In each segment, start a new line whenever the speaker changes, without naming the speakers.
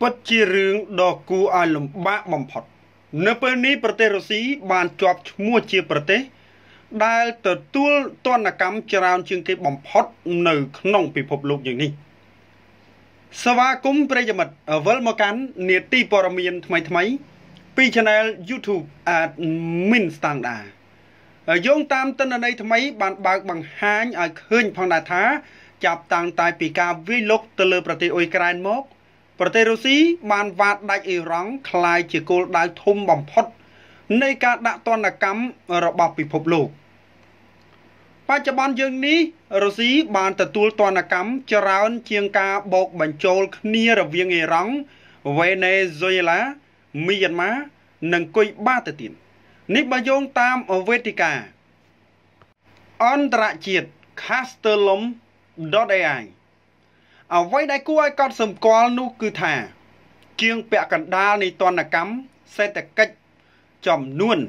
bất chi rương đo cú ai lùm bạ bầm phọt nợ bên níประเทศ Russia បានជាប់ឈ្មោះជាប្រទេសដែលទទួលទណ្ឌកម្មច្រើនជាងគេបំផុតនៅក្នុងពិភពលោកយ៉ាងនេះសវាគមន៍ប្រិយមិត្តវិលមកកាន់នេតិព័ត៌មានថ្មីពី Channel YouTube Admin Standard យោងតាមទិន្នន័យថ្មីបានបើកបង្ហាញឲ្យឃើញផងដែរថាចាប់តាំងតែពីការវាយលុកទៅលើប្រទេសអ៊ុយក្រែនមកប្រទេសរុស្ស៊ីបានវាដដាច់អ៊ីរ៉ង់ក្លាយជាគោលដៅធំបំផុតនៃការដាក់ទណ្ឌកម្មរបស់ពិភពលោកបច្ចុប្បន្នយើងនេះរុស្ស៊ីបានទទួលទណ្ឌកម្មច្រើនជាងការបោកបញ្ចូលគ្នារវាងអ៊ីរ៉ង់វេណេស៊ុយអេឡាមីយ៉ាន់ម៉ានិងគុយបាទៅទៀតនេះបើយោងតាមវេទិកាអន្តរជាតិ Castellum.ai អ្វីដែលគួរឲ្យកត់សម្គាល់នោះគឺថាជាងពាក់កណ្ដាលនៃទណ្ឌកម្មសេដ្ឋកិច្ចចំនួន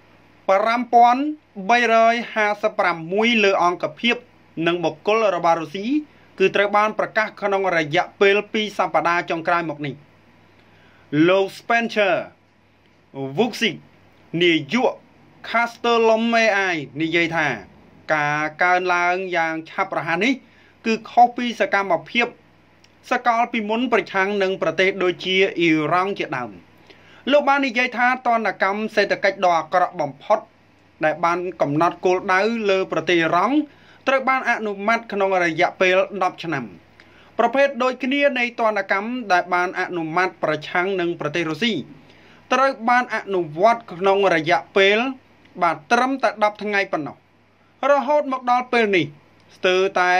5356 លើអង្គភាពនិងបុគ្គលរបស់រុស្ស៊ីគឺត្រូវបានប្រកាសក្នុងរយៈពេល2សប្តាហ៍ចុងក្រោយមកនេះលោក Spencer Vucic នាយក Castellum.ai និយាយថាការកើនឡើងយ៉ាងឆាប់រហ័សនេះគឺខុសពីសកម្មភាពសកលពីមុនប្រឆាំងនឹងប្រទេសដូចជាអ៊ីរ៉ង់ជាដើមលោកបាននិយាយថាទណ្ឌកម្មសេដ្ឋកិច្ចដ៏អាក្រក់បំផុតដែលបានកំណត់គោលដៅលើប្រទេសអ៊ីរ៉ង់ត្រូវបានអនុម័តក្នុងរយៈពេល10ឆ្នាំប្រភេទដូចគ្នានៃទណ្ឌកម្មដែលបានអនុម័តប្រឆាំងនឹងប្រទេសរុស្ស៊ីត្រូវបានអនុវត្តក្នុងរយៈពេលបាទត្រឹមតែ10ថ្ងៃប៉ុណ្ណោះរហូតមកដល់ពេលនេះស្ទើរតែ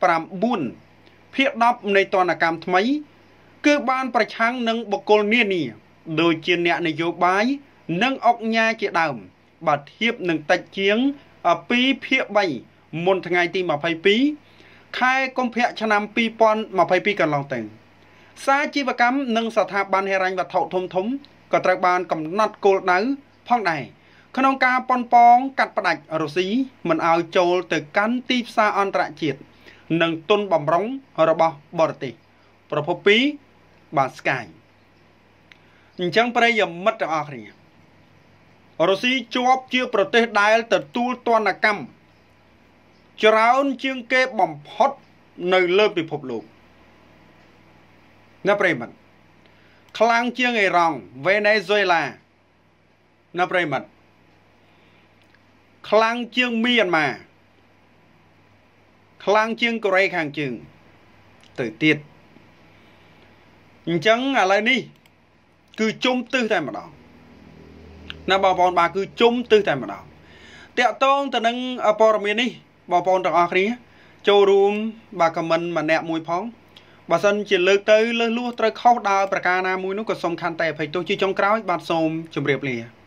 9/10នៃទណ្ឌកម្មថ្មីគឺបានប្រឆាំងនឹងបុគ្គលនានាដូចជាអ្នកនយោបាយនិងអង្គការជាដើមបាទធៀបនឹងតិចជាង2/3មុនថ្ងៃទី22ខែកុម្ភៈឆ្នាំ2022កន្លងទៅសាជីវកម្មនិងស្ថាប័នហិរញ្ញវត្ថុធំក៏ត្រូវបានកំណត់គោលដៅផងដែរក្នុងការប៉ុនប៉ងកាត់ផ្តាច់រុស្ស៊ីមិនឲ្យចូលទៅកាន់ទីផ្សារអន្តរជាតិនិងទុនបំរុងរបស់បរទេសប្រភព2បាទស្កាយអញ្ចឹងប្រិយមិត្តទាំងអស់គ្នារុស្ស៊ីជាប់ជាប្រទេសដែលទទួលទណ្ឌកម្មច្រើនជាងគេបំផុតនៅលើពិភពលោកណាប្រិយមិត្តខ្លាំងជាងអ៊ីរ៉ង់វេណេស៊ុយអេឡាណាប្រិយមិត្តខ្លាំងជាងមីយ៉ាន់ម៉ាខ្លាំងជាងកូរ៉េខាងជើងទៅទៀតអញ្ចឹងឥឡូវនេះគឺជុំទិសតែម្ដងណាបងប្អូនបាទគឺជុំទិសតែម្ដងតាក់ទងទៅនឹងព័ត៌មាននេះបងប្អូនទាំងអស់គ្នាចូលរួមបាទខមមិនម្នាក់មួយផងបើសិនជាលើកទៅលើសលួសត្រូវខុសដោយប្រការណាមួយនោះក៏សូមខន្តីអភ័យទោសជាចុងក្រោយបាទសូមជម្រាបលា